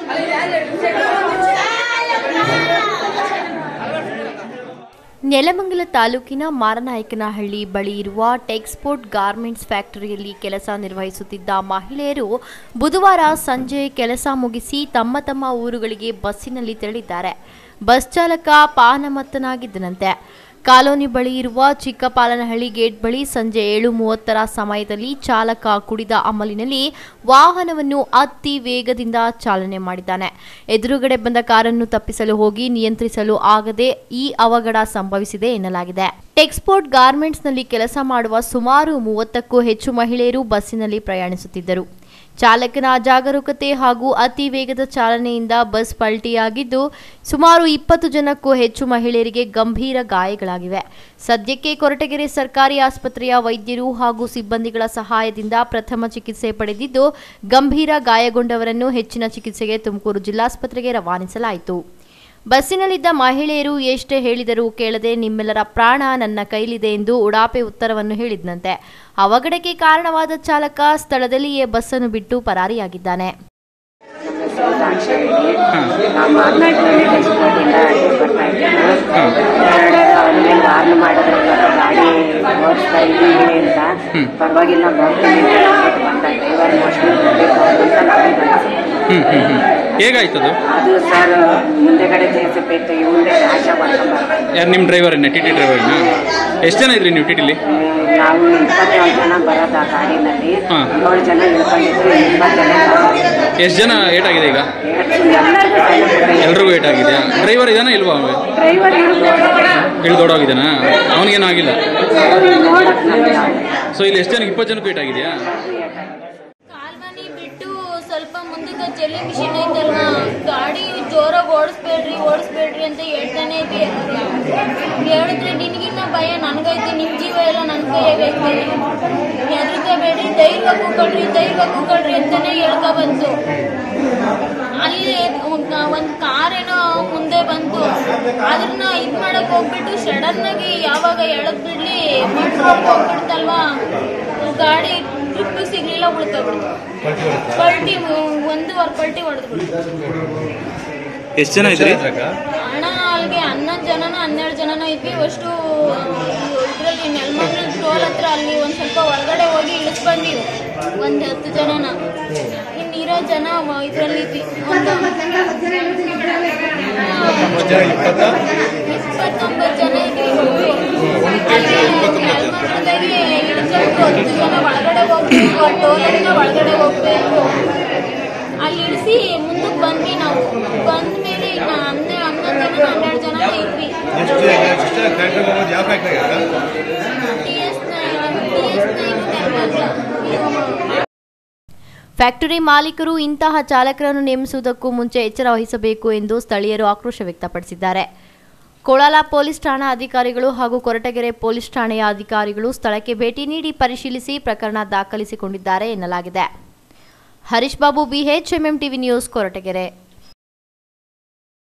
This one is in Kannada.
ನೆಲಮಂಗಲ ತಾಲೂಕಿನ ಮಾರನಾಯಕನಹಳ್ಳಿ ಬಳಿ ಇರುವ ಟೆಕ್ಸ್ಪೋರ್ಟ್ ಗಾರ್ಮೆಂಟ್ಸ್ ಫ್ಯಾಕ್ಟರಿಯಲ್ಲಿ ಕೆಲಸ ನಿರ್ವಹಿಸುತ್ತಿದ್ದ ಮಹಿಳೆಯರು ಬುಧವಾರ ಸಂಜೆ ಕೆಲಸ ಮುಗಿಸಿ ತಮ್ಮ ತಮ್ಮ ಊರುಗಳಿಗೆ ಬಸ್ಸಿನಲ್ಲಿ ತೆರಳಿದ್ದಾರೆ. ಬಸ್ ಚಾಲಕ ಪಾನಮತ್ತನಾಗಿದ್ದನಂತೆ. ಕಾಲೋನಿ ಬಳಿ ಇರುವ ಚಿಕ್ಕಪಾಲನಹಳ್ಳಿ ಗೇಟ್ ಬಳಿ ಸಂಜೆ 7:30 ಸಮಯದಲ್ಲಿ ಚಾಲಕ ಕುಡಿದ ಅಮಲಿನಲ್ಲಿ ವಾಹನವನ್ನು ಅತಿ ವೇಗದಿಂದ ಚಾಲನೆ ಮಾಡಿದ್ದಾನೆ. ಎದುರುಗಡೆ ಬಂದ ಕಾರನ್ನು ತಪ್ಪಿಸಲು ಹೋಗಿ ನಿಯಂತ್ರಿಸಲು ಆಗದೆ ಈ ಅವಘಡ ಸಂಭವಿಸಿದೆ ಎನ್ನಲಾಗಿದೆ. ಟೆಕ್ಸ್ಪೋರ್ಟ್ ಗಾರ್ಮೆಂಟ್ಸ್ನಲ್ಲಿ ಕೆಲಸ ಮಾಡುವ ಸುಮಾರು 30ಕ್ಕೂ ಹೆಚ್ಚು ಮಹಿಳೆಯರು ಬಸ್ಸಿನಲ್ಲಿ ಪ್ರಯಾಣಿಸುತ್ತಿದ್ದರು. ಚಾಲಕನ ಅಜಾಗರೂಕತೆ ಹಾಗೂ ಅತಿ ವೇಗದ ಚಾಲನೆಯಿಂದ ಬಸ್ ಪಲ್ಟಿಯಾಗಿದ್ದು ಸುಮಾರು 20 ಜನಕ್ಕೂ ಹೆಚ್ಚು ಮಹಿಳೆಯರಿಗೆ ಗಂಭೀರ ಗಾಯಗಳಾಗಿವೆ. ಸದ್ಯಕ್ಕೆ ಕೊರಟಗೆರೆ ಸರ್ಕಾರಿ ಆಸ್ಪತ್ರೆಯ ವೈದ್ಯರು ಹಾಗೂ ಸಿಬ್ಬಂದಿಗಳ ಸಹಾಯದಿಂದ ಪ್ರಥಮ ಚಿಕಿತ್ಸೆ ಪಡೆದಿದ್ದು ಗಂಭೀರ ಗಾಯಗೊಂಡವರನ್ನು ಹೆಚ್ಚಿನ ಚಿಕಿತ್ಸೆಗೆ ತುಮಕೂರು ಜಿಲ್ಲಾಸ್ಪತ್ರೆಗೆ ರವಾನಿಸಲಾಯಿತು. ಬಸ್ಸಿನಲ್ಲಿದ್ದ ಮಹಿಳೆಯರು ಎಷ್ಟೇ ಹೇಳಿದರೂ ಕೇಳದೆ ನಿಮ್ಮೆಲ್ಲರ ಪ್ರಾಣ ನನ್ನ ಕೈಲಿದೆ ಎಂದು ಉಡಾಪೆ ಉತ್ತರವನ್ನು ಹೇಳಿದ್ದಂತೆ. ಅವಘಡಕ್ಕೆ ಕಾರಣವಾದ ಚಾಲಕ ಸ್ಥಳದಲ್ಲಿಯೇ ಬಸ್ಸನ್ನು ಬಿಟ್ಟು ಪರಾರಿಯಾಗಿದ್ದಾನೆ. ಹೇಗಾಯ್ತದು? ಅದು ಸರ್ ಮುಂದೆಗಡೆ ಜೆಸಿಪಿ ಇತ್ತು, ಮುಂದೆ ಆಶಾ ಮಾಡ್ಕೊಂಡು ಯಾರು ನಿಮ್ಮ ಡ್ರೈವರ್ನ ಟಿ ಟಿ ಡ್ರೈವರ್ನ? ಎಷ್ಟು ಜನ ಇದ್ರಿ ನೀವು ಟಿ ಟಿಲಿ? ನಾವು 27 ಜನ ಬರೋದು ಆ ಗಾಡಿನಲ್ಲಿ. 7 ಜನ ಇಳ್ಕೊಂಡಿದ್ರು, 20 ಜನ. ಎಷ್ಟು ಜನ ಏಟಾಗಿದೆ ಈಗ? ಎಲ್ರಿಗೂ ಏಟಾಗಿದೆಯಾ? ಡ್ರೈವರ್ ಇದಾನ ಇಲ್ವಾ? ಡ್ರೈವರ್ ಇಳ್ದೋಡೋಗಿದ್ದಾನ? ಅವನಿಗೇನಾಗಿಲ್ಲ? ಸೊ ಇಲ್ಲಿ ಎಷ್ಟು ಜನಕ್ಕೆ 20 ಜನಕ್ಕೂ ಏಟಾಗಿದೆಯಾ? ಕಾಲ್ವನಿ ಬಿಟ್ಟು ಸ್ವಲ್ಪ ಮುಂದಕ್ಕೆ ಜಲ್ಲಿ ಮಿಷಿನ್ ಐತಲ್ವಾ, ಗಾಡಿ ಜೋರಾಗಿ ಓಡಿಸ್ಬೇಡ್ರಿ ಅಂತ ಹೇಳ್ತಾನೆ ಇದ್ವಿ. ಹೇಳಿದ್ರೆ ನಿನಗಿನ್ನ ಭಯ ನನಗೈತಿ, ನಿಮ್ಮ ಜೀವ ಎಲ್ಲ ನನ್ನ ಕೈಯಾಗೈತಿ, ಹೆದರ್ಕೋಬೇಡ್ರಿ, ಧೈರ್ಯವಾಗಿ ಕೂಕೊಳ್ರಿ ಅಂತಾನೆ ಹೇಳ್ಕೊ ಬಂತು. ಅಲ್ಲಿ ಒಂದು ಕಾರೇನೋ ಮುಂದೆ ಬಂತು, ಅದನ್ನ ಇದು ಮಾಡಕ್ ಹೋಗ್ಬಿಟ್ಟು ಸಡನ್ ಆಗಿ ಯಾವಾಗ ಎಳದ್ ಬಿಡ್ಲಿ ಮಟ್ರೋಡ್ ಹೋಗ್ಬಿಡ್ತಲ್ವಾ, ಗಾಡಿ ಟ್ರಿಪ್ ಸಿಗ್ಲಿಲ್ಲ, ಉಳ್ಕೊಬಿಡ್ತು. ಪಲ್ಟಿ 1 ಪಲ್ಟಿ ಹೊಡೆದ್ಬಿಡ್ತು. ಎಷ್ಟು ಜನ ಇದ್ರಿ? ಹಣ ಅಲ್ಲಿಗೆ 11 ಜನನ 12 ಜನನ ಇದ್ವಿ. ಅಷ್ಟು ಇದರಲ್ಲಿ ನೆಲಮಂಗಲ ಟೋಲ್ ಹತ್ರ ಅಲ್ಲಿ ಒಂದು ಸ್ವಲ್ಪ ಹೊರಗಡೆ ಹೋಗಿ ಇಳಿಸ್ ಬಂದಿವಿ, ಒಂದು 10 ಜನನ. ಇನ್ನಿರೋ ಜನ ಇದರಲ್ಲಿ ಇದ್ವಿ, ಒಂದು 29 ಜನ ಇದ್ವಿ. ನೆಲಮಂಗಲದಾಗಿ ಇಳಿಸ್ಕೊಂಡು 10 ಜನ ಒಳಗಡೆ ಹೋಗ್ಬೇಕು, ಆ ಟೋಲ್ ಹತ್ರ ಒಳಗಡೆ ಹೋಗ್ಬೇಕು. ಅಲ್ಲಿ ಇಳಿಸಿ ಮುಂದಕ್ಕೆ ಬಂದ್ವಿ. ನಾವು ಬಂದ ಮೇಲೆ ಈಗ 11 ಜನ 12 ಜನ ಇದ್ವಿ. ಫ್ಯಾಕ್ಟರಿ ಮಾಲೀಕರು ಇಂತಹ ಚಾಲಕರನ್ನು ನೇಮಿಸುವುದಕ್ಕೂ ಮುಂಚೆ ಎಚ್ಚರ ವಹಿಸಬೇಕು ಎಂದು ಸ್ಥಳೀಯರು ಆಕ್ರೋಶ ವ್ಯಕ್ತಪಡಿಸಿದ್ದಾರೆ. ಕೋಳಾಲ ಪೊಲೀಸ್ ಠಾಣಾ ಅಧಿಕಾರಿಗಳು ಹಾಗೂ ಕೊರಟಗೆರೆ ಪೊಲೀಸ್ ಠಾಣೆಯ ಅಧಿಕಾರಿಗಳು ಸ್ಥಳಕ್ಕೆ ಭೇಟಿ ನೀಡಿ ಪರಿಶೀಲಿಸಿ ಪ್ರಕರಣ ದಾಖಲಿಸಿಕೊಂಡಿದ್ದಾರೆ ಎನ್ನಲಾಗಿದೆ. Harish Babu, BHMM TV news, Koratagere.